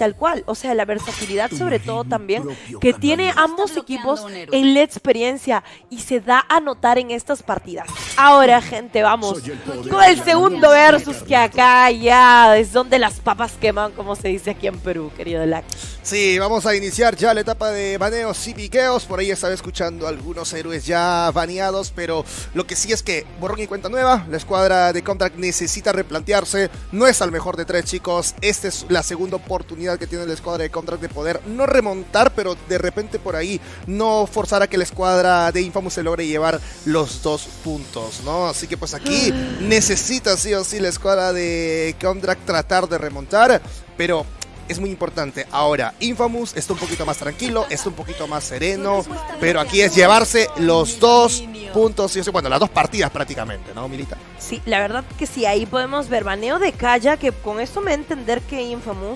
tal cual, o sea, la versatilidad sobre todo también que tiene ambos equipos en la experiencia y se da a notar en estas partidas. Ahora, gente, vamos con el segundo versus, que acá ya es donde las papas queman, como se dice aquí en Perú, querido Lax. Sí, vamos a iniciar ya la etapa de baneos y piqueos. Por ahí estaba escuchando algunos héroes ya baneados, pero lo que sí es que borrón y cuenta nueva. La escuadra de Contract necesita replantearse. No es al mejor de tres, chicos. Esta es la segunda oportunidad que tiene la escuadra de Contract de poder no remontar, pero de repente por ahí no forzar a que la escuadra de Infamous se logre llevar los 2 puntos, ¿no? Así que pues aquí necesita sí o sí la escuadra de Contract tratar de remontar, pero es muy importante. Ahora, Infamous está un poquito más tranquilo, está un poquito más sereno, pero aquí es llevarse los 2 puntos, bueno, las 2 partidas prácticamente, ¿no, Milita? Sí, la verdad que sí, ahí podemos ver baneo de Kaya, que con esto me da a entender que Infamous,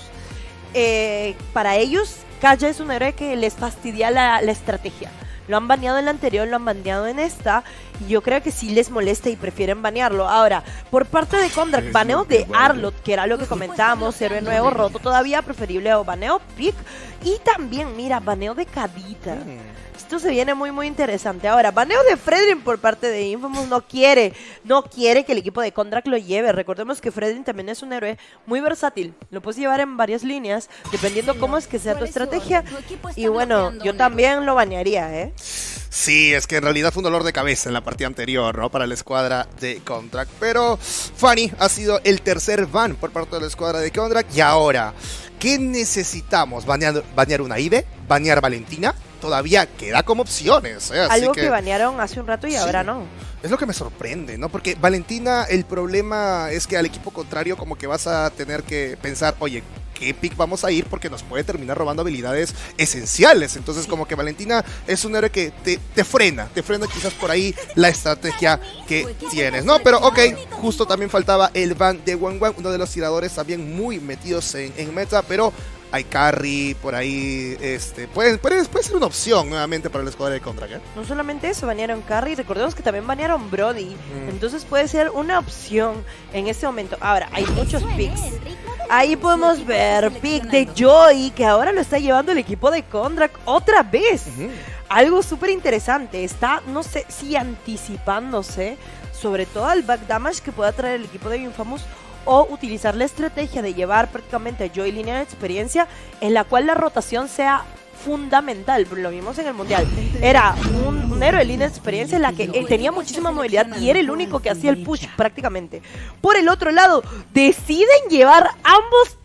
para ellos, Kaya es un héroe que les fastidia la estrategia. Lo han baneado en la anterior, lo han baneado en esta, y yo creo que sí les molesta y prefieren banearlo. Ahora, por parte de Contract, baneo de Arlott, que era lo que comentábamos, héroe nuevo, roto todavía, preferible o baneo Pick, y también, mira, baneo de Kadita. Esto se viene muy muy interesante. Ahora, baneo de Fredrin por parte de Infamous, no quiere que el equipo de Contract lo lleve. Recordemos que Fredrin también es un héroe muy versátil, lo puedes llevar en varias líneas, dependiendo cómo es que sea tu estrategia. Y bueno, yo también lo banearía, ¿eh? Sí, es que en realidad fue un dolor de cabeza en la partida anterior, ¿no? Para la escuadra de Contract. Pero Fanny ha sido el tercer ban por parte de la escuadra de Contract. Y ahora, ¿qué necesitamos? ¿Banear una IVE? ¿Banear Valentina? Todavía queda como opciones, ¿eh? Así Algo que banearon hace un rato y ahora no. Es lo que me sorprende, ¿no? Porque Valentina, el problema es que al equipo contrario como que vas a tener que pensar, oye, ¿qué pick vamos a ir? Porque nos puede terminar robando habilidades esenciales. Entonces como que Valentina es un héroe que te frena quizás por ahí la estrategia que tienes, ¿no? Pero ok, justo también faltaba el ban de Wan Wan, uno de los tiradores también muy metidos en meta, pero hay carry por ahí, puede ser una opción nuevamente para la escuadra de Contract, ¿eh? No solamente eso, banearon carry, recordemos que también banearon Brody, entonces puede ser una opción en este momento. Ahora, hay muchos picks. Ahí podemos ver pick de Joy, que ahora lo está llevando el equipo de Contract otra vez. Algo súper interesante, está, no sé si anticipándose sobre todo al backdamage que pueda traer el equipo de Infamous, o utilizar la estrategia de llevar prácticamente a Joy línea de experiencia en la cual la rotación sea fundamental. Lo vimos en el mundial, era un héroe de línea de experiencia en la que tenía muchísima movilidad y era el único que hacía el push prácticamente. Por el otro lado, deciden llevar ambos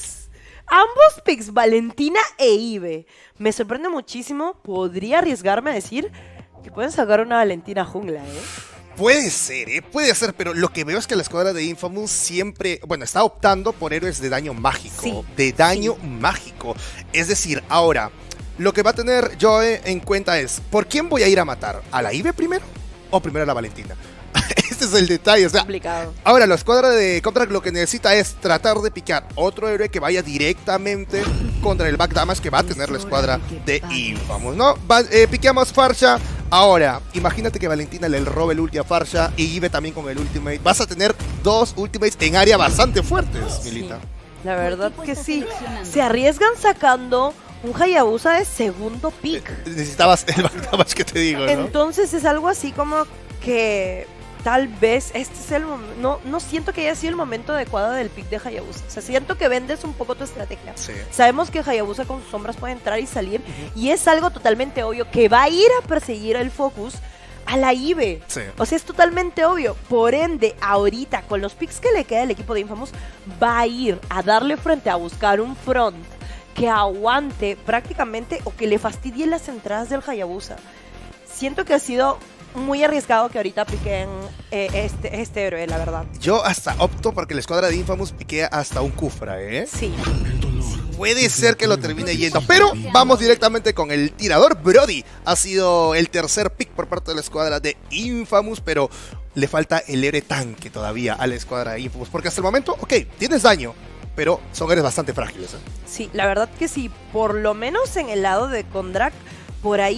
picks, Valentina e Ive. Me sorprende muchísimo, podría arriesgarme a decir que pueden sacar una Valentina jungla, Puede ser, pero lo que veo es que la escuadra de Infamous siempre, está optando por héroes de daño mágico, mágico. Es decir, ahora, lo que va a tener Joe en cuenta es, ¿por quién voy a ir a matar? ¿A la Ive primero o primero a la Valentina? Este es el detalle, o sea, complicado. Ahora la escuadra de Contract lo que necesita es tratar de picar otro héroe que vaya directamente contra el backdamage que va a tener la escuadra de Infamous, ¿no? Piqueamos Farsha. Ahora, imagínate que Valentina le robe el ulti a Farsha y Ive también con el ultimate. Vas a tener 2 ultimates en área bastante fuertes, Milita. La verdad que sí. Se arriesgan sacando un Hayabusa de segundo pick. Necesitabas el backdamage que te digo, ¿no? Entonces es algo así como que tal vez este es el momento, no siento que haya sido el momento adecuado del pick de Hayabusa. O sea, siento que vendes un poco tu estrategia. Sí. Sabemos que Hayabusa con sus sombras puede entrar y salir, y es algo totalmente obvio que va a ir a perseguir el focus a la Ive. Sí. O sea, es totalmente obvio. Por ende, ahorita, con los picks que le queda al equipo de Infamous, va a ir a darle frente a buscar un front que aguante prácticamente o que le fastidie las entradas del Hayabusa. Siento que ha sido muy arriesgado que ahorita piquen este héroe, la verdad. Yo hasta opto porque la escuadra de Infamous piquea hasta un Kufra, ¿eh? Sí. Puede ser que lo termine yendo, pero vamos directamente con el tirador. Brody ha sido el tercer pick por parte de la escuadra de Infamous, pero le falta el héroe tanque todavía a la escuadra de Infamous, porque hasta el momento, ok, tienes daño, pero son héroes bastante frágiles, ¿eh? Sí, la verdad que sí, por lo menos en el lado de Contract, por ahí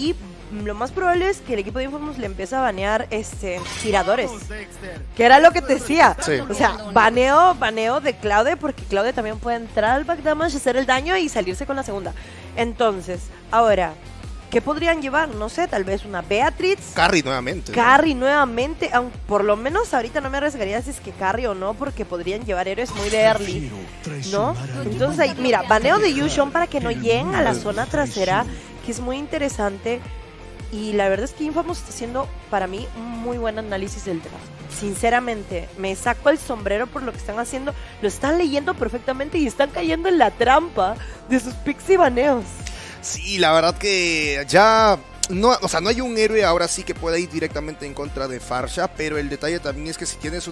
lo más probable es que el equipo de Infamous le empiece a banear tiradores. Que era lo que te decía. Sí. O sea, baneo de Claude, porque Claude también puede entrar al backdamage, hacer el daño y salirse con la segunda. Entonces, ahora, ¿qué podrían llevar? No sé, tal vez una Beatrix. Carry nuevamente. Carry nuevamente, aunque por lo menos ahorita no me arriesgaría si es que Carry o no, porque podrían llevar héroes muy de early, ¿no? Entonces ahí, mira, baneo de Yushon para que no lleguen a la zona trasera, que es muy interesante. Y la verdad es que Infamous está haciendo, para mí, un muy buen análisis del draft. Sinceramente, me saco el sombrero por lo que están haciendo. Lo están leyendo perfectamente y están cayendo en la trampa de sus picks y baneos. Sí, la verdad que ya no, o sea, no hay un héroe ahora sí que pueda ir directamente en contra de Farsha, pero el detalle también es que si tienes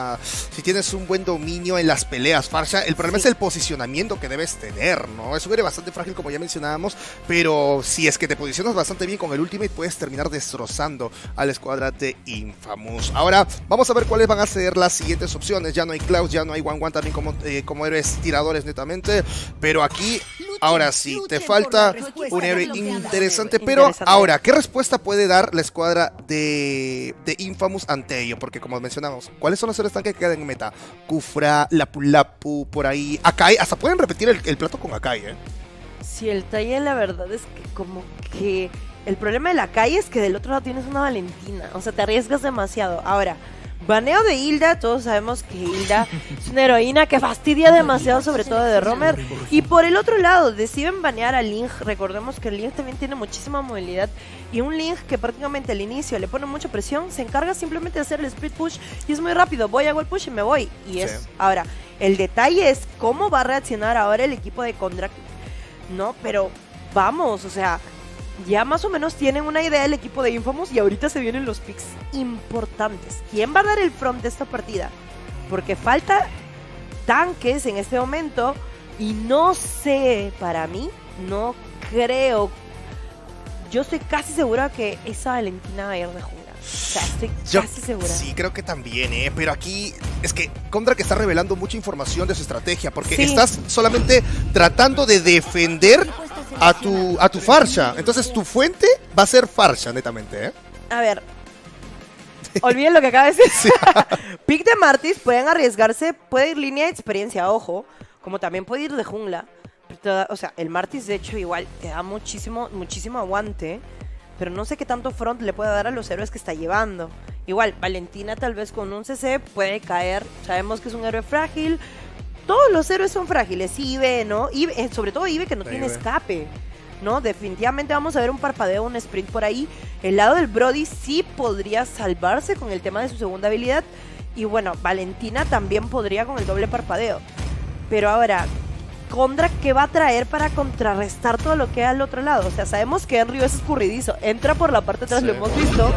un buen dominio en las peleas, Farsha, el problema es el posicionamiento que debes tener, ¿no? Es un héroe bastante frágil como ya mencionábamos, pero si es que te posicionas bastante bien con el ultimate puedes terminar destrozando a la escuadra de Infamous. Ahora vamos a ver cuáles van a ser las siguientes opciones. Ya no hay Klaus, ya no hay One también como héroes tiradores netamente, pero aquí ahora sí te falta un héroe interesante, pero ahora, ¿qué respuesta puede dar la escuadra de Infamous ante ello? Porque como mencionamos, ¿cuáles son los héroes tanques que quedan en meta? Kufra, Lapu Lapu, por ahí, Akai, hasta pueden repetir el plato con Akai, ¿eh? Sí, el talle la verdad es que como que el problema de la calle es que del otro lado tienes una Valentina, o sea, te arriesgas demasiado. Ahora, baneo de Hilda, todos sabemos que Hilda es una heroína que fastidia demasiado, sobre todo de Romer. Y por el otro lado, deciden banear a Ling. Recordemos que el Ling también tiene muchísima movilidad. Y un Ling que prácticamente al inicio le pone mucha presión, se encarga simplemente de hacer el split push. Y es muy rápido, voy a wall push y me voy. Y es, ahora, el detalle es cómo va a reaccionar ahora el equipo de Kondraq. No, pero vamos, o sea, ya más o menos tienen una idea del equipo de Infamous y ahorita se vienen los picks importantes. ¿Quién va a dar el front de esta partida? Porque falta tanques en este momento y no sé, para mí, no creo. Yo estoy casi segura que esa Valentina va a ir de jungla. O sea, estoy casi segura. Sí, creo que también, pero aquí es que Kondraq está revelando mucha información de su estrategia, porque estás solamente tratando de defender a tu Farsha. Entonces tu fuente va a ser Farsha, netamente, ¿eh? A ver, olviden lo que acaba de decir. Sí. Pick de Martis, pueden arriesgarse, puede ir línea de experiencia, ojo, como también puede ir de jungla. O sea, el Martis de hecho igual te da muchísimo aguante, pero no sé qué tanto front le puede dar a los héroes que está llevando. Igual, Valentina tal vez con un CC puede caer, sabemos que es un héroe frágil. Todos los héroes son frágiles, Ive, ¿no? Ive, sobre todo Ive que no tiene escape, ¿no? Definitivamente vamos a ver un parpadeo, un sprint por ahí. El lado del Brody sí podría salvarse con el tema de su segunda habilidad. Y bueno, Valentina también podría con el doble parpadeo. Pero ahora, Kondraq, ¿qué va a traer para contrarrestar todo lo que hay al otro lado? O sea, sabemos que Enryu es escurridizo, entra por la parte de atrás, lo hemos visto.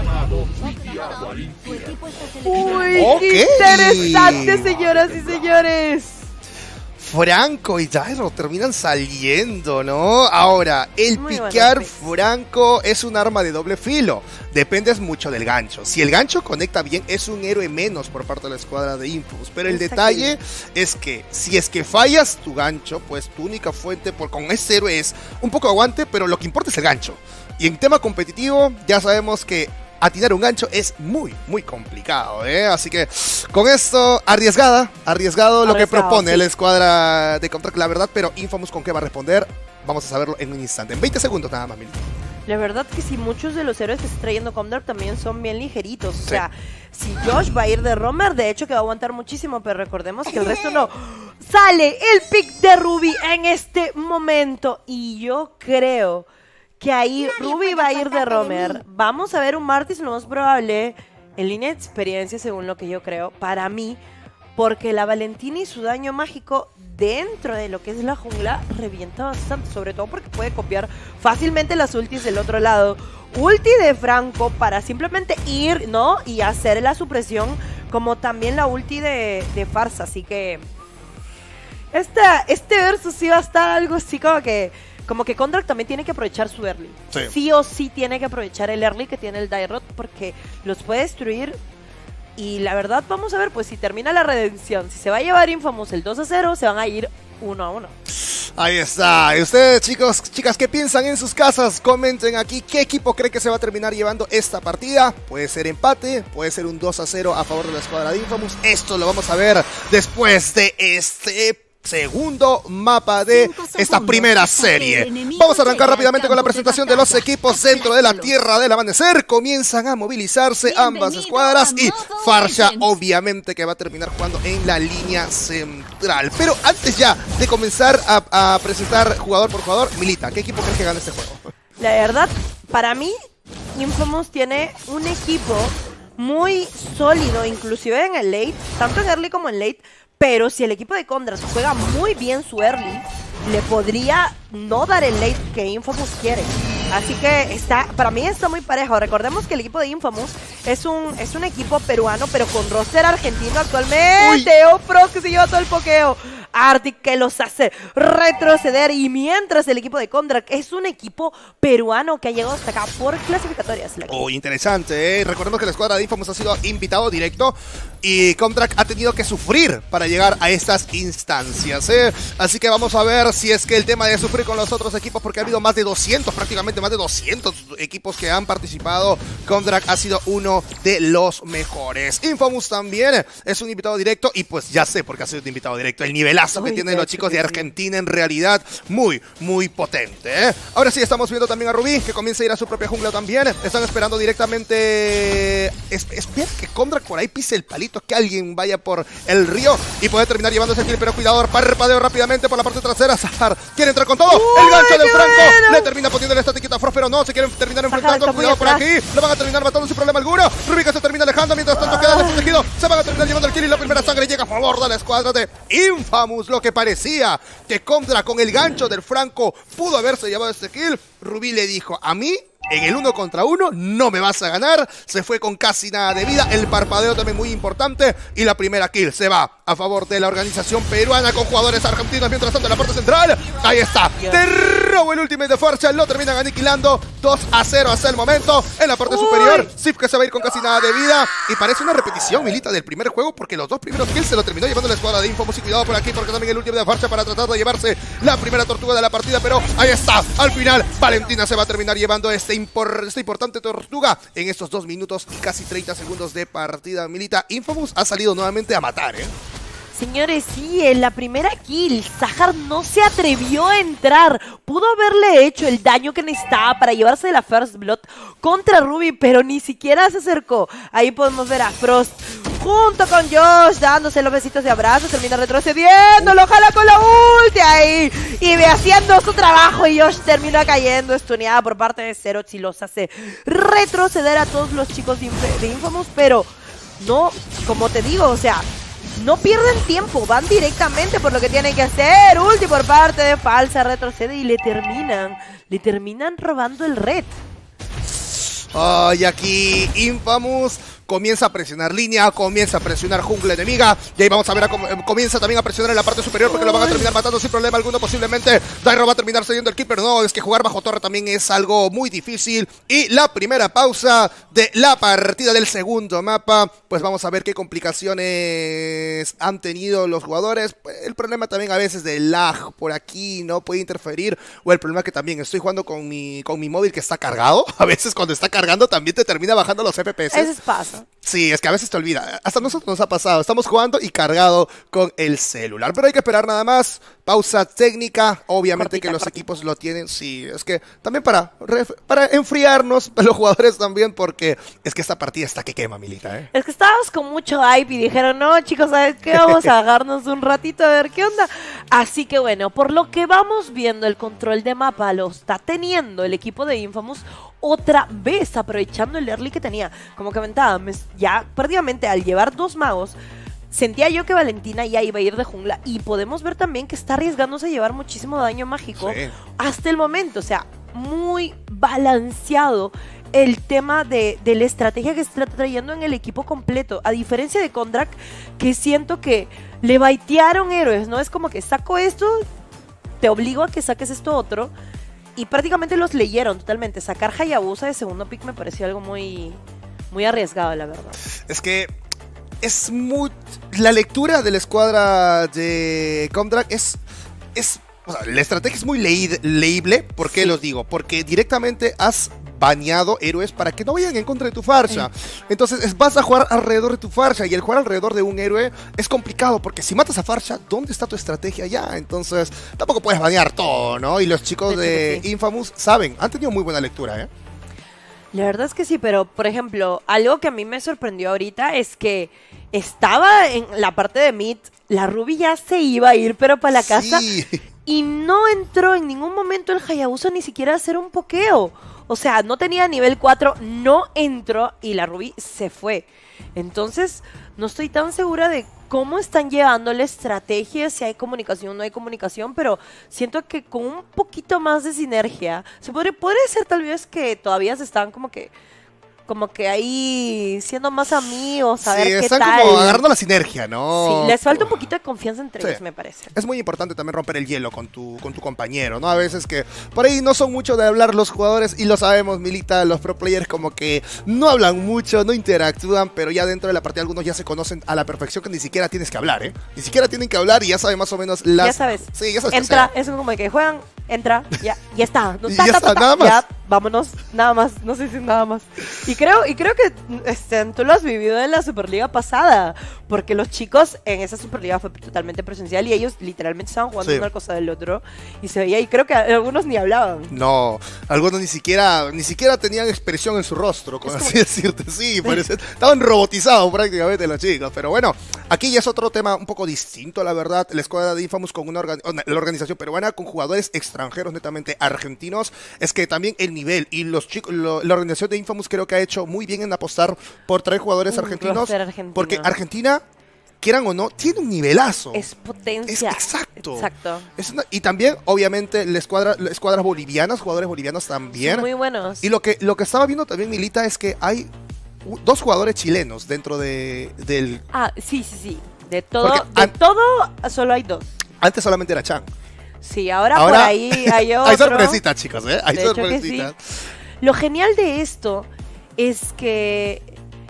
¡Uy, qué interesante, señoras y señores! Franco y Dairo terminan saliendo, ¿no? Ahora, el piquear Franco es un arma de doble filo. Dependes mucho del gancho. Si el gancho conecta bien, es un héroe menos por parte de la escuadra de Infamous. Pero el detalle es que si es que fallas tu gancho, pues tu única fuente con ese héroe es un poco aguante, pero lo que importa es el gancho. Y en tema competitivo, ya sabemos que atinar un gancho es muy, muy complicado, ¿eh? Así que con esto, arriesgado lo que propone la escuadra de Kondraq, la verdad, pero Infamous con qué va a responder, vamos a saberlo en un instante, en 20 segundos nada más, Mili. La verdad que sí, muchos de los héroes que está trayendo Kondraq también son bien ligeritos, o sea, si Josh va a ir de Romer, de hecho que va a aguantar muchísimo, pero recordemos que el resto no. Sale el pick de Ruby en este momento y yo creo que ahí Ruby va a ir de Romer. Vamos a ver un Martis lo más probable en línea de experiencia, según lo que yo creo, para mí, porque la Valentina y su daño mágico dentro de lo que es la jungla revienta bastante, sobre todo porque puede copiar fácilmente las ultis del otro lado. Ulti de Franco para simplemente ir, ¿no? Y hacer la supresión, como también la ulti de Farsa, así que este versus sí va a estar algo así como que Kondraq también tiene que aprovechar su early. Sí o sí tiene que aprovechar el early que tiene el Dairot porque los puede destruir. Y la verdad, vamos a ver, pues si termina la redención, si se va a llevar Infamous el 2-0, se van a ir 1-1. Ahí está. Y ustedes, chicos, chicas, ¿qué piensan en sus casas? Comenten aquí qué equipo cree que se va a terminar llevando esta partida. Puede ser empate, puede ser un 2-0 a favor de la escuadra de Infamous. Esto lo vamos a ver después de este segundo mapa de esta primera serie. Vamos a arrancar rápidamente con la presentación de los equipos dentro de la Tierra del Amanecer. Comienzan a movilizarse ambas escuadras y Farsha obviamente que va a terminar jugando en la línea central. Pero antes ya de comenzar a presentar jugador por jugador, Milita, ¿qué equipo crees que gana este juego? La verdad, para mí, Infamous tiene un equipo muy sólido, inclusive en el late, tanto en early como en late. Pero si el equipo de Condra juega muy bien su early, le podría no dar el late que Infamous quiere. Así que para mí está muy parejo. Recordemos que el equipo de Infamous es un equipo peruano, pero con roster argentino actualmente. Pro que se lleva todo el pokeo. Arctic que los hace retroceder. Y mientras el equipo de Condrak es un equipo peruano que ha llegado hasta acá por clasificatorias. Interesante, ¿eh? Recordemos que la escuadra de Infamous ha sido invitado directo y Condrak ha tenido que sufrir para llegar a estas instancias, ¿eh? Así que vamos a ver si es que el tema de sufrir con los otros equipos, porque ha habido más de 200, prácticamente más de 200 equipos que han participado. Condrak ha sido uno de los mejores. Infamous también es un invitado directo y pues ya sé por qué ha sido un invitado directo. El nivelazo que tienen los chicos de Argentina en realidad muy, muy potente, ¿eh? Ahora sí estamos viendo también a Rubí que comienza a ir a su propia jungla también. Están esperando directamente espera que Condrak por ahí pise el palito, que alguien vaya por el río y puede terminar llevándose el kill, pero cuidado, parpadeo rápidamente por la parte trasera. Zahar quiere entrar con todo. El gancho del Franco le termina poniendo la estatiquita a Frost, pero no, se quieren terminar enfrentando. Cuidado por aquí, lo van a terminar matando sin problema alguno. Rubí que se termina alejando, mientras tanto queda desprotegido. Se van a terminar llevando el kill y la primera sangre llega a favor de la escuadra de Infamous. Lo que parecía que Condrak con el gancho del Franco pudo haberse llevado este kill, Rubí le dijo: a mí en el 1 contra 1 no me vas a ganar. Se fue con casi nada de vida. El parpadeo también muy importante. Y la primera kill se va a favor de la organización peruana con jugadores argentinos. Mientras tanto en la parte central, ahí está, te robo el ultimate de Farsha. Lo terminan aniquilando 2-0 hasta el momento. En la parte superior, Sif que se va a ir con casi nada de vida. Y parece una repetición, Milita, del primer juego, porque los dos primeros kills se lo terminó llevando la escuadra de Infamous. Y cuidado por aquí, porque también el último de Farsha para tratar de llevarse la primera tortuga de la partida. Pero ahí está, al final Valentina se va a terminar llevando esta importante tortuga en estos 2 minutos y casi 30 segundos de partida. Milita, Infamous ha salido nuevamente a matar, ¿eh? Señores, sí, en la primera kill, Zahar no se atrevió a entrar. Pudo haberle hecho el daño que necesitaba para llevarse la First Blood contra Ruby, pero ni siquiera se acercó. Ahí podemos ver a Frost junto con Josh dándose los besitos de abrazo. Termina retrocediendo, lo jala con la ulti ahí y ve haciendo su trabajo. Y Josh termina cayendo, estuneada por parte de Zerox y los hace retroceder a todos los chicos de Infamous. Pero no, como te digo, o sea, no pierden tiempo, van directamente por lo que tienen que hacer. Ulti por parte de Falsa, retrocede y le terminan robando el red. Y aquí Infamous comienza a presionar línea, comienza a presionar jungla enemiga. Y ahí vamos a ver, comienza también a presionar en la parte superior porque lo van a terminar matando sin problema alguno. Posiblemente Dairo va a terminar cediendo el kill, pero no, es que jugar bajo torre también es algo muy difícil. Y la primera pausa de la partida del segundo mapa, pues vamos a ver qué complicaciones han tenido los jugadores. El problema también a veces de lag por aquí no puede interferir, o el problema que también estoy jugando con mi móvil que está cargado. A veces cuando está cargando también te termina bajando los FPS. Eso pasa. Sí, es que a veces te olvida. Hasta a nosotros nos ha pasado. Estamos jugando y cargado con el celular. Pero hay que esperar nada más. Pausa técnica. Obviamente que los equipos lo tienen. Sí, es que también para enfriarnos, los jugadores también, porque es que esta partida está que quema, Milita, ¿eh? Es que estábamos con mucho hype y dijeron, no, chicos, ¿sabes qué? Vamos a agarrarnos un ratito a ver qué onda. Así que bueno, por lo que vamos viendo, el control de mapa lo está teniendo el equipo de Infamous otra vez, aprovechando el early que tenía. Como comentaba, ya prácticamente al llevar 2 magos, sentía yo que Valentina ya iba a ir de jungla. Y podemos ver también que está arriesgándose a llevar muchísimo daño mágico hasta el momento. O sea, muy balanceado el tema de la estrategia que se está trayendo en el equipo completo. A diferencia de Condrak, que siento que le baitearon héroes, ¿no? Es como que saco esto, te obligo a que saques esto otro. Y prácticamente los leyeron totalmente. Sacar Hayabusa de segundo pick me pareció algo muy arriesgado, la verdad. Es que la lectura de la escuadra de Condrak es O sea, la estrategia es muy leíble. ¿Por qué los digo? Porque directamente has baneado héroes para que no vayan en contra de tu farsha. Entonces vas a jugar alrededor de tu farsha, y el jugar alrededor de un héroe es complicado, porque si matas a farsha, ¿dónde está tu estrategia ya? Entonces tampoco puedes banear todo, ¿no? Y los chicos de Infamous saben, han tenido muy buena lectura, ¿eh? La verdad es que sí, pero por ejemplo, algo que a mí me sorprendió ahorita es que estaba en la parte de mid, la Ruby ya se iba a ir, pero para la casa, y no entró en ningún momento el Hayabusa ni siquiera a hacer un pokeo. O sea, no tenía nivel 4, no entró y la Ruby se fue. Entonces, no estoy tan segura de cómo están llevando la estrategia, si hay comunicación o no hay comunicación, pero siento que con un poquito más de sinergia, podría ser tal vez que todavía se están como que ahí siendo más amigos, a ver qué tal. Están como agarrando la sinergia, ¿no? Sí, les falta un poquito de confianza entre ellos, me parece. Es muy importante también romper el hielo con tu compañero, ¿no? A veces que por ahí no son mucho de hablar los jugadores, y lo sabemos, Milita, los pro players como que no hablan mucho, no interactúan, pero ya dentro de la partida algunos ya se conocen a la perfección, que ni siquiera tienes que hablar, ¿eh? Ni siquiera tienen que hablar y ya saben más o menos las... Ya sabes. Sí, ya sabes. Entra, es como que juegan, entra, ya está. No, ya está, nada más. Ya, vámonos, nada más, no sé si nada más. Y creo que tú lo has vivido en la Superliga pasada, porque los chicos en esa Superliga fue totalmente presencial y ellos literalmente estaban jugando una cosa del otro y se veía, y creo que algunos ni hablaban. No, algunos ni siquiera tenían expresión en su rostro, con así decirte. Sí, parece, estaban robotizados prácticamente los chicos, pero bueno, aquí ya es otro tema un poco distinto, la verdad. La escuadra de Infamous con la organización peruana, con jugadores extranjeros netamente argentinos, es que también el nivel y los chicos, la organización de Infamous creo que ha hecho muy bien en apostar por traer jugadores argentinos, porque Argentina, quieran o no, tiene un nivelazo. Es potencia. Es exacto. Y también, obviamente, escuadras bolivianas, jugadores bolivianos también. Son muy buenos. Y lo que estaba viendo también, Milita, es que hay dos jugadores chilenos dentro del... Ah, sí. De todo solo hay dos. Antes solamente era Chan. Sí, ahora por ahí hay otro. Hay sorpresitas, chicos, ¿eh? Hay sorpresitas. Sí. Lo genial de esto es que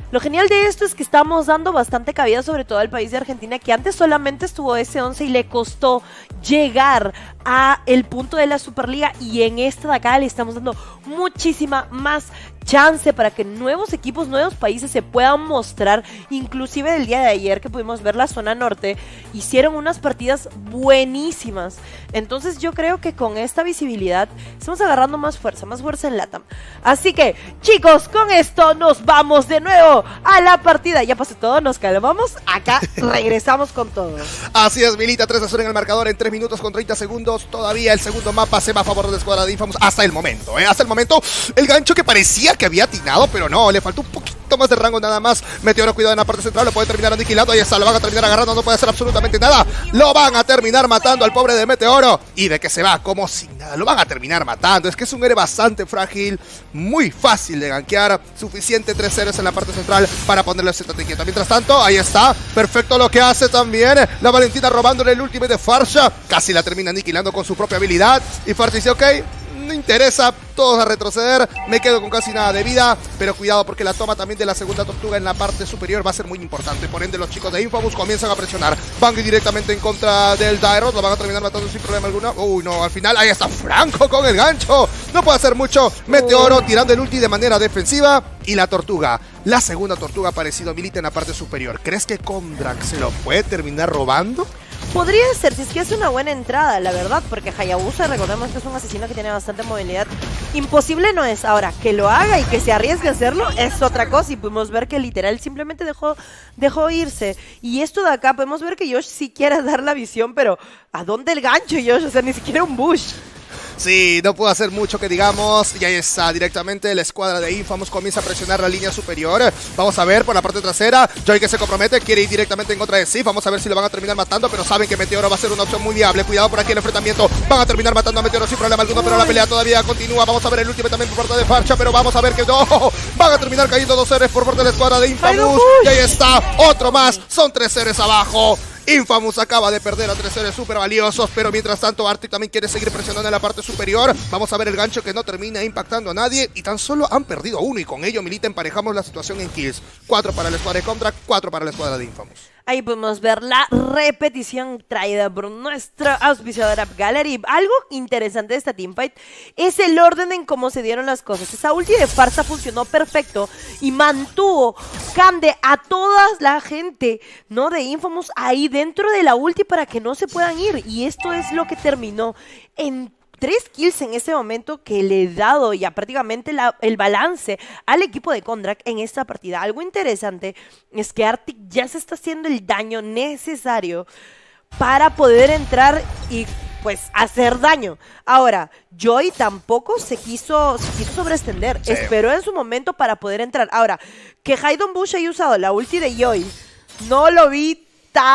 estamos dando bastante cabida, sobre todo al país de Argentina, que antes solamente estuvo S11 y le costó llegar a el punto de la Superliga, y en esta de acá le estamos dando muchísima más chance para que nuevos equipos, nuevos países se puedan mostrar. Inclusive del día de ayer que pudimos ver la zona norte, hicieron unas partidas buenísimas. Entonces yo creo que con esta visibilidad estamos agarrando más fuerza en LATAM. Así que, chicos, con esto nos vamos de nuevo a la partida. Ya pasó todo, nos calmamos, acá regresamos con todo. Así es, Milita, 3-0 en el marcador en 3 minutos con 30 segundos. Todavía el segundo mapa se va a favor de la escuadra de Infamous hasta el momento, hasta el momento. El gancho que parecía que había atinado, pero no, le faltó un poquito más de rango nada más. Meteoro, cuidado en la parte central, lo puede terminar aniquilando. Ahí está, lo van a terminar agarrando, no puede hacer absolutamente nada. Lo van a terminar matando al pobre de Meteoro. Y de que se va como si nada, lo van a terminar matando. Es que es un héroe bastante frágil, muy fácil de gankear. Suficiente 3 héroes en la parte central para ponerle estrategia. Mientras tanto, ahí está, perfecto lo que hace también la Valentina, robándole el ultimate de Farsha. Casi la termina aniquilando con su propia habilidad. Y Farsha dice, ok, no interesa, todos a retroceder, me quedo con casi nada de vida, pero cuidado porque la toma también de la segunda tortuga en la parte superior va a ser muy importante. Por ende, los chicos de Infamous comienzan a presionar, van directamente en contra del Daeros, lo van a terminar matando sin problema alguno. Uy, no, al final ahí está Franco con el gancho, no puede hacer mucho. Meteoro tirando el ulti de manera defensiva, y la tortuga, la segunda tortuga ha aparecido, Milita, en la parte superior. ¿Crees que Kondrak se lo puede terminar robando? Podría ser, si es que es una buena entrada, la verdad, porque Hayabusa, recordemos que es un asesino que tiene bastante movilidad. Imposible no es. Ahora, que lo haga y que se arriesgue a hacerlo es otra cosa, y pudimos ver que literal simplemente dejó irse. Y esto de acá, podemos ver que Yosh sí quiere dar la visión, pero ¿a dónde el gancho, Yosh? O sea, ni siquiera un bush. Sí, no pudo hacer mucho que digamos. Y ahí está, directamente la escuadra de Infamous comienza a presionar la línea superior. Vamos a ver por la parte trasera, Joy que se compromete, quiere ir directamente en contra de Sif. Vamos a ver si lo van a terminar matando, pero saben que Meteoro va a ser una opción muy viable. Cuidado por aquí el enfrentamiento, van a terminar matando a Meteoro sin problema alguno, pero la pelea todavía continúa. Vamos a ver el último también por parte de Farsha, pero vamos a ver que no, van a terminar cayendo 2 seres por parte de la escuadra de Infamous. Y ahí está, otro más, son 3 seres abajo. Infamous acaba de perder a 3 seres súper valiosos, pero mientras tanto Arctic también quiere seguir presionando en la parte superior. Vamos a ver el gancho que no termina impactando a nadie, y tan solo han perdido uno, y con ello, Milita, emparejamos la situación en kills. 4 para la escuadra de Kondrak, 4 para la escuadra de Infamous. Ahí podemos ver la repetición traída por nuestra auspiciadora Up Gallery. Algo interesante de esta teamfight es el orden en cómo se dieron las cosas. Esa ulti de farsa funcionó perfecto y mantuvo Cande a toda la gente, ¿no?, de Infamous ahí dentro de la ulti para que no se puedan ir. Y esto es lo que terminó en 3 kills en ese momento que le he dado ya prácticamente el balance al equipo de Kondrak en esta partida. Algo interesante es que Arctic ya se está haciendo el daño necesario para poder entrar y pues hacer daño. Ahora, Joy tampoco se quiso sobreextender. Sí. Esperó en su momento para poder entrar. Ahora, que Haydon Bush haya usado la ulti de Joy, no lo vi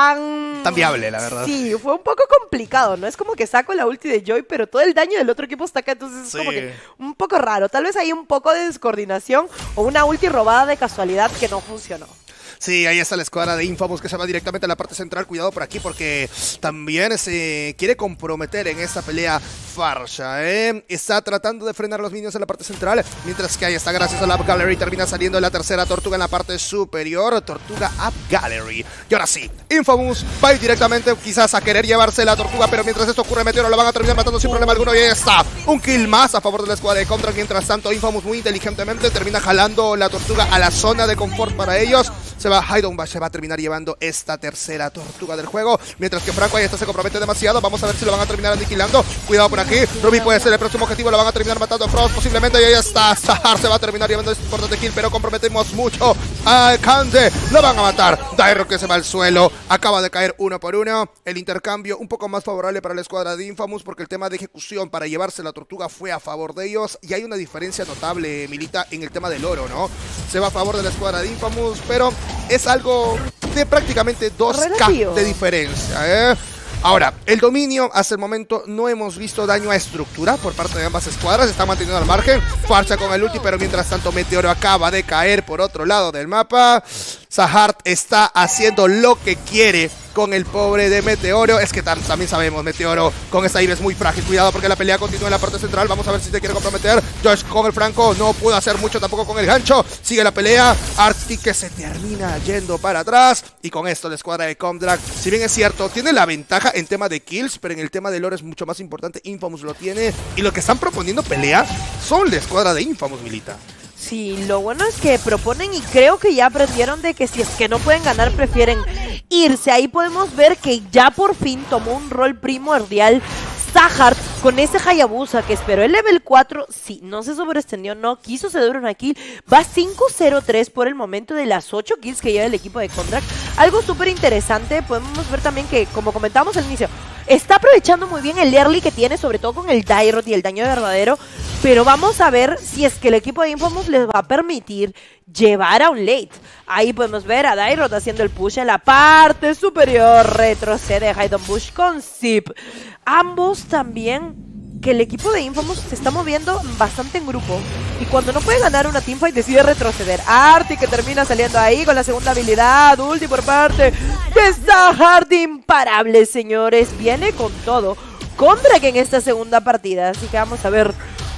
tan viable, la verdad. Sí, fue un poco complicado, ¿no? Es como que saco la ulti de Joy, pero todo el daño del otro equipo está acá, entonces es como que un poco raro. Tal vez hay un poco de descoordinación o una ulti robada de casualidad que no funcionó. Sí, ahí está la escuadra de Infamous que se va directamente a la parte central. Cuidado por aquí porque también se quiere comprometer en esta pelea Farsha, Está tratando de frenar a los minions en la parte central, mientras que ahí está, gracias a la Up Gallery, termina saliendo la tercera tortuga en la parte superior. Tortuga Up Gallery. Y ahora sí, Infamous va a ir directamente quizás a querer llevarse la tortuga, pero mientras esto ocurre, Meteoro lo van a terminar matando sin problema alguno. Y ahí está, un kill más a favor de la escuadra de Kondrak. Mientras tanto, Infamous muy inteligentemente termina jalando la tortuga a la zona de confort para ellos. Se va Haydon Bush, se va a terminar llevando esta tercera tortuga del juego, mientras que Franco ahí está, se compromete demasiado. Vamos a ver si lo van a terminar aniquilando. Cuidado por aquí, Ruby puede ser el próximo objetivo, lo van a terminar matando a Frost posiblemente, y ahí está, Sahar se va a terminar llevando este importante kill, pero comprometemos mucho a Kande, lo van a matar. Dairo que se va al suelo, acaba de caer uno por uno. El intercambio un poco más favorable para la escuadra de Infamous, porque el tema de ejecución para llevarse la tortuga fue a favor de ellos, y hay una diferencia notable, Milita, en el tema del oro, ¿no? Se va a favor de la escuadra de Infamous, pero es algo de prácticamente 2K de diferencia, Ahora, el dominio, hasta el momento no hemos visto daño a estructura por parte de ambas escuadras, está manteniendo al margen. Farsha con el ulti, pero mientras tanto Meteoro acaba de caer por otro lado del mapa. Sahar está haciendo lo que quiere con el pobre de Meteoro. Es que también sabemos, Meteoro con esta IVE es muy frágil. Cuidado porque la pelea continúa en la parte central. Vamos a ver si se quiere comprometer. Josh con el Franco no pudo hacer mucho tampoco con el gancho. Sigue la pelea. Arctic que se termina yendo para atrás. Y con esto la escuadra de Kondrak, si bien es cierto, tiene la ventaja en tema de kills, pero en el tema de lore es mucho más importante. Infamous lo tiene. Y lo que están proponiendo pelea son la escuadra de Infamous, Milita. Sí, lo bueno es que proponen y creo que ya aprendieron de que si es que no pueden ganar prefieren irse. Ahí podemos ver que ya por fin tomó un rol primordial Sahar con ese Hayabusa que esperó el level 4. Sí, no se sobreextendió, no quiso ceder una kill. Va 5-0-3 por el momento de las 8 kills que lleva el equipo de Kondrak. Algo súper interesante, podemos ver también que, como comentábamos al inicio, está aprovechando muy bien el early que tiene, sobre todo con el Dairot y el daño verdadero. Pero vamos a ver si es que el equipo de Infamous les va a permitir llevar a un late. Ahí podemos ver a Dairot haciendo el push en la parte superior. Retrocede Haydon Bush con Zip. Ambos también, que el equipo de Infamous se está moviendo bastante en grupo. Y cuando no puede ganar una teamfight decide retroceder. Arctic que termina saliendo ahí con la segunda habilidad. Ulti por parte de Sahar, imparable, señores. Viene con todo Kondrak en esta segunda partida. Así que vamos a ver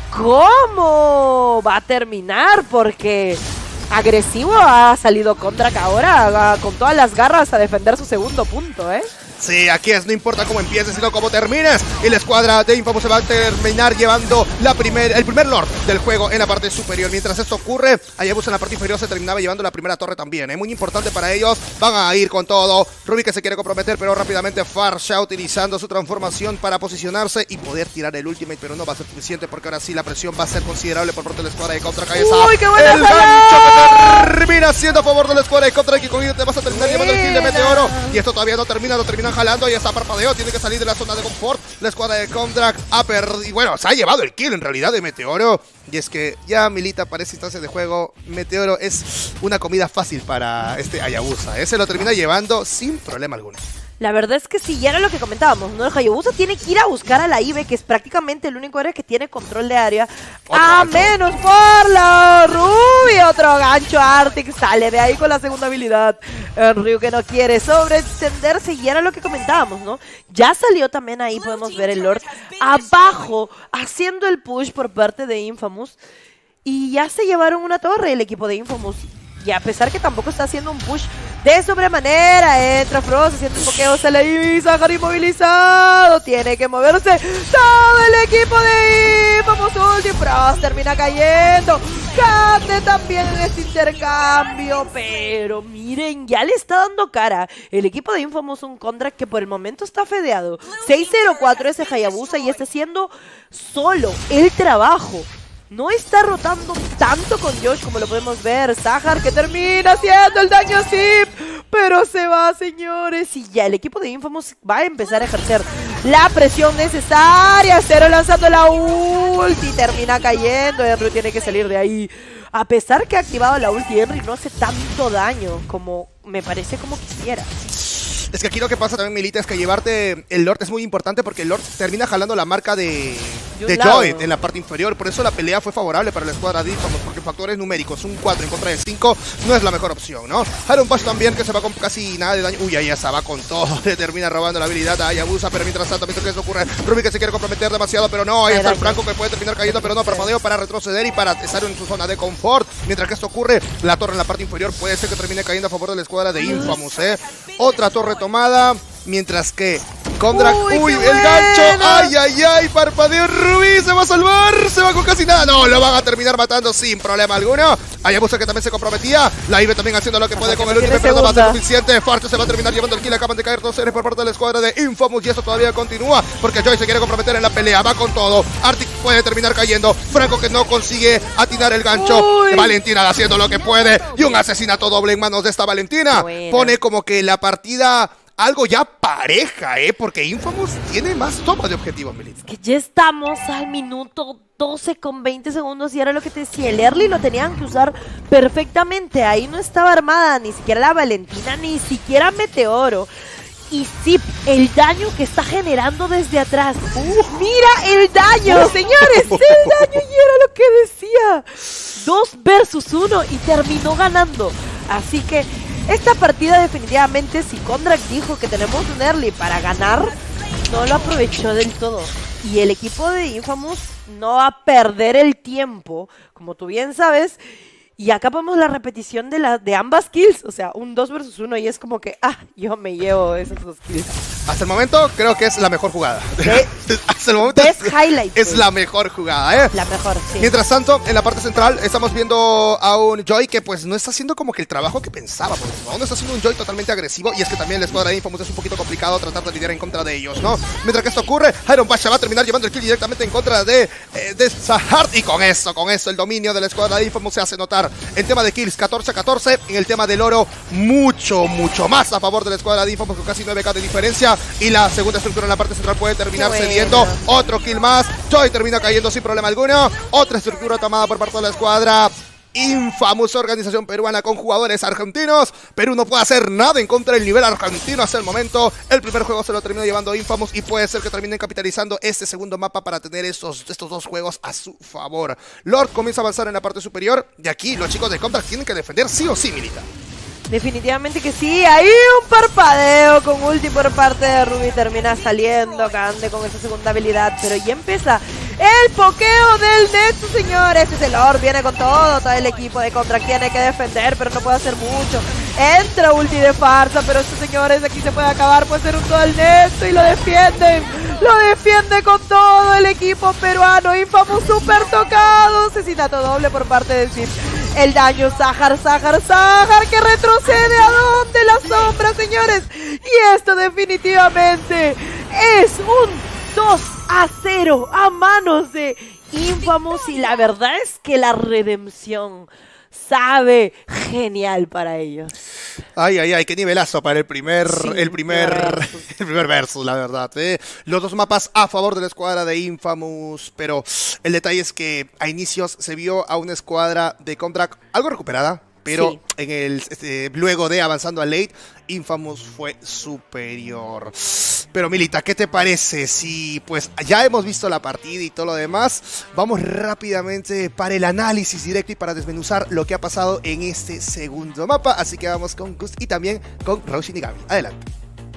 cómo va a terminar, porque agresivo ha salido Kondrak ahora, con todas las garras a defender su segundo punto, Sí, aquí es, no importa cómo empieces, sino cómo termines. Y la escuadra de Infamous se va a terminar llevando el primer Lord del juego en la parte superior. Mientras esto ocurre, Hayabusa en la parte inferior se terminaba llevando la primera torre también. Muy importante para ellos, van a ir con todo. Ruby que se quiere comprometer, pero rápidamente Farsha utilizando su transformación para posicionarse y poder tirar el ultimate, pero no va a ser suficiente porque ahora sí la presión va a ser considerable por parte de la escuadra de Kondrak. ¡Uy, qué buena el gancho que termina siendo a favor de la escuadra de Kondrak, y con ello te vas a terminar llevando el kill de Meteoro. Y esto todavía no termina, lo terminan jalando. Y está parpadeo, tiene que salir de la zona de confort. La escuadra de Kondrak ha perdido, y bueno, se ha llevado el kill en realidad de Meteoro. Y es que ya, Milita, para esta instancia de juego, Meteoro es una comida fácil para este Hayabusa. Se lo termina llevando sin problema alguno. La verdad es que sí, ya era lo que comentábamos, ¿no? El Hayabusa tiene que ir a buscar a la IVE, que es prácticamente el único área que tiene control de área. Menos por la Ruby. Otro gancho, Arctic sale de ahí con la segunda habilidad. Ryu que no quiere sobreextenderse, y era lo que comentábamos, ¿no? Ya salió también ahí, podemos ver el Lord abajo, haciendo el push por parte de Infamous. Y ya se llevaron una torre el equipo de Infamous. Y a pesar que tampoco está haciendo un push de sobremanera, entra Frost haciendo un pokeo, sale ahí, Sahar inmovilizado, tiene que moverse todo el equipo de Infamous. Ulti, Frost termina cayendo, Cande también en este intercambio, pero miren, ya le está dando cara el equipo de Infamous, un contract que por el momento está fedeado, 6-0-4 ese Hayabusa y está haciendo solo el trabajo. No está rotando tanto con Josh como lo podemos ver. Sahar que termina haciendo el daño a Zip, pero se va, señores. Y ya el equipo de Infamous va a empezar a ejercer la presión necesaria. Zero lanzando la ulti, termina cayendo. Henry tiene que salir de ahí. A pesar que ha activado la ulti, Henry no hace tanto daño como me parece como quisiera. Es que aquí lo que pasa también, Milita, es que llevarte el Lord es muy importante porque el Lord termina jalando la marca de Joy en la parte inferior. Por eso la pelea fue favorable para la escuadra de Infamous, porque factores numéricos, un 4 en contra de 5, no es la mejor opción, ¿no? Iron Bash también, que se va con casi nada de daño. Uy, ahí se va con todo, le termina robando la habilidad a Hayabusa, pero mientras tanto, mientras que eso ocurre, Ruby que se quiere comprometer demasiado, pero no, ahí está el Franco que puede terminar cayendo, pero no, parpadeo para retroceder y para estar en su zona de confort. Mientras que esto ocurre, la torre en la parte inferior puede ser que termine cayendo a favor de la escuadra de Infamous, ¿eh? Otra torre tomada, mientras que Condrak, uy, el gancho, ay, ay, ay, parpadeo, Ruby se va a salvar, se va con casi nada, no, lo van a terminar matando sin problema alguno. Hayabusa que también se comprometía, la Ive también haciendo lo que puede con el último, pero no va a ser suficiente. Farcho se va a terminar llevando el kill, acaban de caer 2 seres por parte de la escuadra de Infamous y eso todavía continúa, porque Joy se quiere comprometer en la pelea, va con todo, Arctic puede terminar cayendo, Franco que no consigue atinar el gancho, Valentina haciendo lo que puede y un asesinato doble en manos de esta Valentina, pone como que la partida algo ya pareja, porque Infamous tiene más tomas de objetivos, Melissa. Que ya estamos al minuto 12 con 20 segundos y era lo que te decía, el early lo tenían que usar perfectamente, ahí no estaba armada ni siquiera la Valentina, ni siquiera Meteoro. Y Zip, el daño que está generando desde atrás. ¡Mira el daño, señores! ¡El daño! Y era lo que decía. 2 versus 1 y terminó ganando. Así que esta partida definitivamente, si Condrak dijo que tenemos un early para ganar, no lo aprovechó del todo. Y el equipo de Infamous no va a perder el tiempo, como tú bien sabes. Y acá vemos la repetición de ambas kills, o sea, un 2 versus 1 y es como que, yo me llevo esos 2 kills. Hasta el momento creo que es la mejor jugada. Hasta el momento es la mejor jugada, ¿eh? La mejor, sí. Mientras tanto, en la parte central estamos viendo a un Joy que pues no está haciendo como que el trabajo que pensábamos, ¿no? No está haciendo un Joy totalmente agresivo y es que también la escuadra de Infamous es un poquito complicado tratar de lidiar en contra de ellos, ¿no? Mientras que esto ocurre, Iron Basha va a terminar llevando el kill directamente en contra de Sahar y con eso el dominio de la escuadra de Infamous se hace notar. En tema de kills, 14-14. En el tema del oro, mucho más a favor de la escuadra de Infamous con casi 9k de diferencia. Y la segunda estructura en la parte central puede terminar cediendo. Otro kill más. Joy termina cayendo sin problema alguno. Otra estructura tomada por parte de la escuadra Infamous, organización peruana con jugadores argentinos. Perú no puede hacer nada en contra del nivel argentino hasta el momento. El primer juego se lo termina llevando Infamous y puede ser que terminen capitalizando este segundo mapa para tener estos 2 juegos a su favor. Lord comienza a avanzar en la parte superior y aquí los chicos de Contract tienen que defender sí o sí, Milita. Definitivamente que sí, ahí un parpadeo con ulti por parte de Ruby, termina saliendo Cande con esa segunda habilidad, pero ya empieza el pokeo del Nexus, señores. Ese Lord viene con todo el equipo de Contract tiene que defender, pero no puede hacer mucho. Entra ulti de farsa, pero estos señores aquí se puede acabar, puede ser un todo el Nexus y lo defiende con todo el equipo peruano. Infamous super tocado, asesinato doble por parte de Zip. El daño, Sahar que retrocede a donde la sombra, señores. Y esto definitivamente es un 2-0 a manos de Infamous. Y la verdad es que la redención sabe genial para ellos. Ay, qué nivelazo para el primer versus, la verdad, Los 2 mapas a favor de la escuadra de Infamous, pero el detalle es que a inicios se vio a una escuadra de Contract algo recuperada, pero luego de avanzando a late, Infamous fue superior. Pero Milita, ¿qué te parece? Si pues ya hemos visto la partida y todo lo demás, vamos rápidamente para el análisis directo y para desmenuzar lo que ha pasado en este segundo mapa. Así que vamos con Gus y también con Roshin y Gaby. Adelante.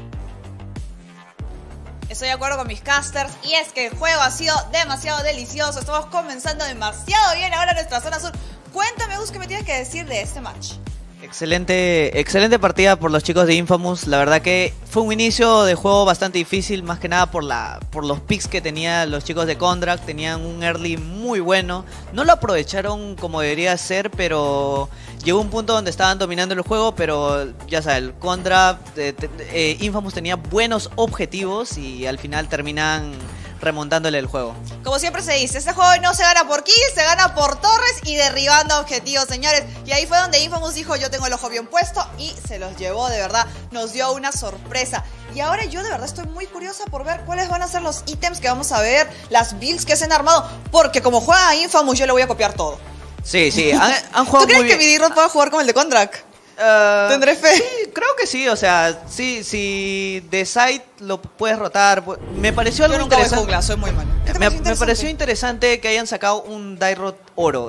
Estoy de acuerdo con mis casters y es que el juego ha sido demasiado delicioso. Estamos comenzando demasiado bien ahora en nuestra zona azul. Cuéntame, Gus, ¿qué me tienes que decir de este match? Excelente partida por los chicos de Infamous. La verdad que fue un inicio de juego bastante difícil, más que nada por los picks que tenían los chicos de Contract. Tenían un early muy bueno. No lo aprovecharon como debería ser, pero llegó un punto donde estaban dominando el juego. Pero ya sabes, el Contract, Infamous tenía buenos objetivos y al final terminan remontándole el juego. Como siempre se dice, este juego no se gana por kills, se gana por torres y derribando objetivos, señores. Y ahí fue donde Infamous dijo, yo tengo el ojo bien puesto, y se los llevó, de verdad. Nos dio una sorpresa. Y ahora yo de verdad estoy muy curiosa por ver cuáles van a ser los ítems que vamos a ver, las builds que se han armado, porque como juega Infamous yo le voy a copiar todo. Sí, han jugado. ¿Tú crees muy que bien. mi D-Rod pueda jugar como el de Contract? ¿Tendré fe? Sí, creo que sí, o sea, sí, si de side lo puedes rotar. Me pareció algo Yo nunca voy interesante. jungla, soy muy malo. ¿Qué te Me pareció interesante que hayan sacado un Dairot oro.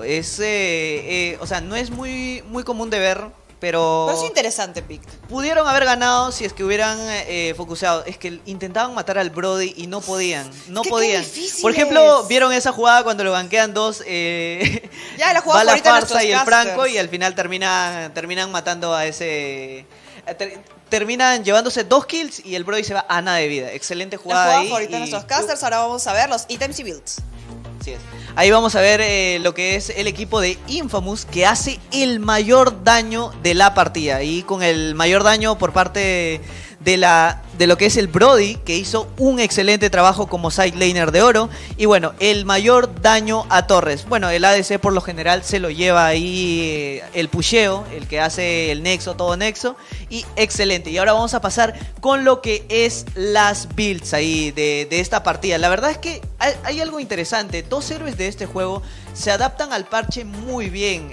O sea, no es muy común de ver, pero Pero es interesante, Pic. pudieron haber ganado si es que hubieran focuseado. Es que intentaban matar al Brody y no podían. No Qué podían. difícil Por ejemplo, es. ¿vieron esa jugada cuando lo banquean dos? Ya, la jugada va la favorita de farsa nuestros y el casters. Franco y al final terminan matando a ese... Terminan llevándose 2 kills y el Brody se va a nada de vida. Excelente La jugada jugada ahí. favorita de y- nuestros casters. Ahora vamos a ver los ítems y builds. Así es. Ahí vamos a ver lo que es el equipo de Infamous, que hace el mayor daño de la partida. Y con el mayor daño por parte de lo que es el Brody, que hizo un excelente trabajo como side laner de oro. Y bueno, el mayor daño a torres. Bueno, el ADC por lo general se lo lleva ahí el pusheo, el que hace el nexo, todo nexo. Y excelente. Y ahora vamos a pasar con lo que es las builds ahí de esta partida. La verdad es que hay algo interesante. Dos héroes de este juego se adaptan al parche muy bien.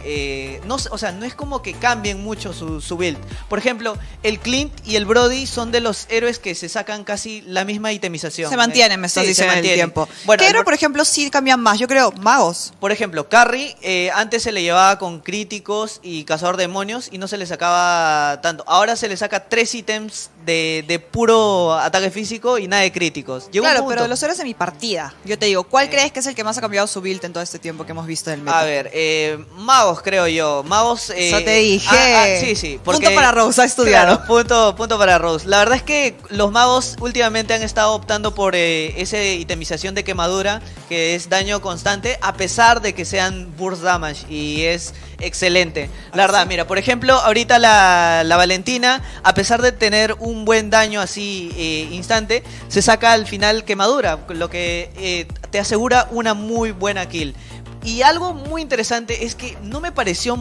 O sea, no es como que cambien mucho su build. Por ejemplo, el Clint y el Brody son de los héroes que se sacan casi la misma itemización. Se mantienen, me estás Sí, se diciendo en el mantienen. tiempo. Bueno, ¿Qué héroe, por ejemplo, sí cambian más? Yo creo, magos. por ejemplo, Carry antes se le llevaba con críticos y cazador de demonios y no se le sacaba tanto. Ahora se le saca 3 ítems de puro ataque físico y nada de críticos. Llegó un Claro, punto. pero de los héroes de mi partida. Yo te digo, ¿cuál crees que es el que más ha cambiado su build en todo este tiempo que hemos visto del meta? A ver, magos creo yo. Magos. Eso te dije. Sí. Punto para Rose, ha estudiado. Claro, punto para Rose. La verdad es que los magos últimamente han estado optando por esa itemización de quemadura, que es daño constante, a pesar de que sean burst damage. Y es excelente. La verdad, mira, por ejemplo, ahorita la Valentina, a pesar de tener un buen daño así instante, se saca al final quemadura, lo que te asegura una muy buena kill. Y algo muy interesante es que no me pareció...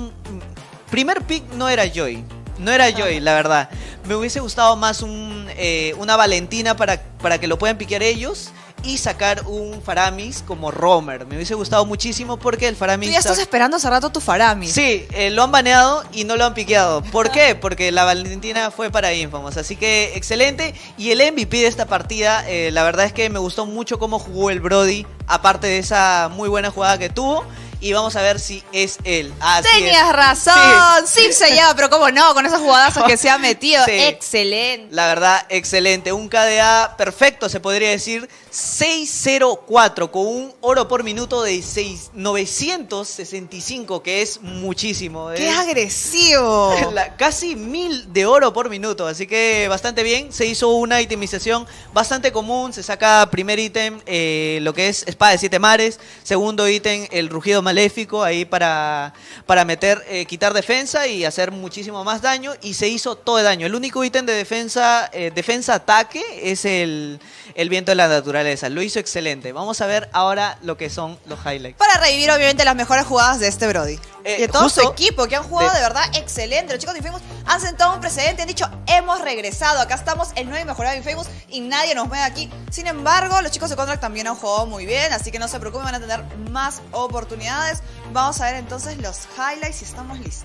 Primer pick no era Joy. No era Joy, la verdad. Me hubiese gustado más una Valentina para que lo puedan piquear ellos y sacar un Faramis como roamer. Me hubiese gustado muchísimo porque el Faramis... Tú ya estás esperando hace rato tu Faramis. Sí, lo han baneado y no lo han piqueado. ¿Por qué? Porque la Valentina fue para Infamous. Así que excelente. Y el MVP de esta partida, la verdad es que me gustó mucho cómo jugó el Brody, aparte de esa muy buena jugada que tuvo. Y vamos a ver si es él. Así Tenías es. razón. Sí se lleva, pero cómo no, con esas jugadazos que se ha metido. Sí. Excelente. La verdad, excelente. Un KDA perfecto, se podría decir. 604 con un oro por minuto de 965, que es muchísimo. ¡Qué Es agresivo! casi 1000 de oro por minuto. Así que bastante bien. Se hizo una itemización bastante común. Se saca primer ítem, lo que es espada de 7 mares. Segundo ítem, el rugido maléfico, ahí para quitar defensa y hacer muchísimo más daño. Y se hizo todo el daño. El único ítem de defensa-ataque es el viento de la naturaleza. Lo hizo excelente. Vamos a ver ahora lo que son los highlights. Para revivir, obviamente, las mejores jugadas de este Brody. Y de todo su justo equipo, que han jugado de verdad excelente. Los chicos de Infamous han sentado un precedente, han dicho, hemos regresado, acá estamos, el nuevo y mejorado Infamous, y nadie nos mueve aquí. Sin embargo, los chicos de Contract también han jugado muy bien, así que no se preocupen, van a tener más oportunidades. Vamos a ver entonces los highlights y estamos listos.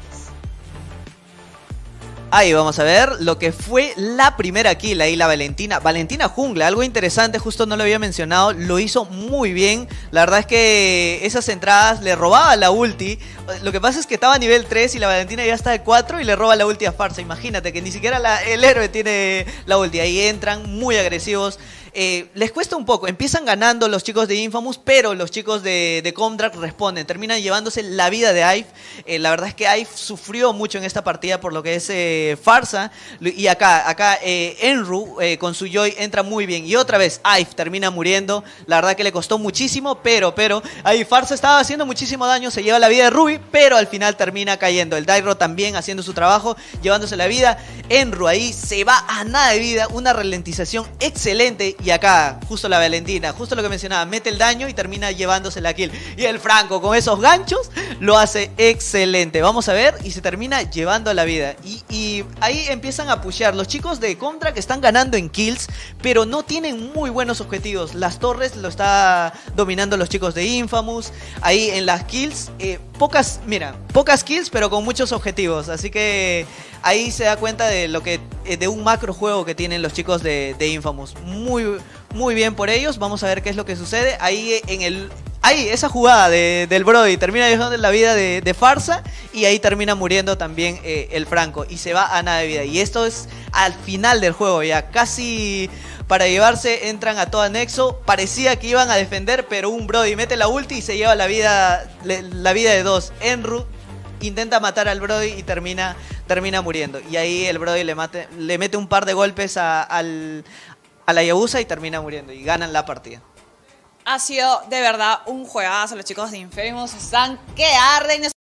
Ahí vamos a ver lo que fue la primera kill, ahí la Valentina. Valentina Jungla, algo interesante, justo no lo había mencionado, lo hizo muy bien. La verdad es que esas entradas le robaba la ulti. Lo que pasa es que estaba a nivel 3 y la Valentina ya está de 4 y le roba la ulti a Farsa. Imagínate que ni siquiera el héroe tiene la ulti. Ahí entran muy agresivos. les cuesta un poco. Empiezan ganando los chicos de Infamous, pero los chicos de Comdrag responden. Terminan llevándose la vida de Ive. La verdad es que Ive sufrió mucho en esta partida por lo que es Farsa. Y acá Enru con su Joy entra muy bien. Y otra vez Ive termina muriendo. La verdad que le costó muchísimo, pero ahí Farsa estaba haciendo muchísimo daño. Se lleva la vida de Ruby, pero al final termina cayendo. El Dairo también haciendo su trabajo, llevándose la vida. Enru ahí se va a nada de vida. Una ralentización excelente. Y acá, justo la Valentina, justo lo que mencionaba, mete el daño y termina llevándose la kill. Y el Franco con esos ganchos lo hace excelente. Vamos a ver, y se termina llevando la vida. Y ahí empiezan a pushear. Los chicos de Contra que están ganando en kills, pero no tienen muy buenos objetivos. Las torres lo está dominando los chicos de Infamous. Ahí en las kills, pocas kills, pero con muchos objetivos. Así que ahí se da cuenta de lo que de un macro juego que tienen los chicos de Infamous. Muy bien por ellos. Vamos a ver qué es lo que sucede. Ahí esa jugada del Brody termina dejando la vida de Farsa, y ahí termina muriendo también el Franco y se va a nada de vida. Y esto es al final del juego, ya casi para llevarse. Entran a toda Nexo, parecía que iban a defender, pero un Brody mete la ulti y se lleva la vida de dos. Enru intenta matar al Brody y termina muriendo. Y ahí el Brody le mete un par de golpes a la Yabusa y termina muriendo y ganan la partida. Ha sido de verdad un juegazo. Los chicos de Infamous están que arden.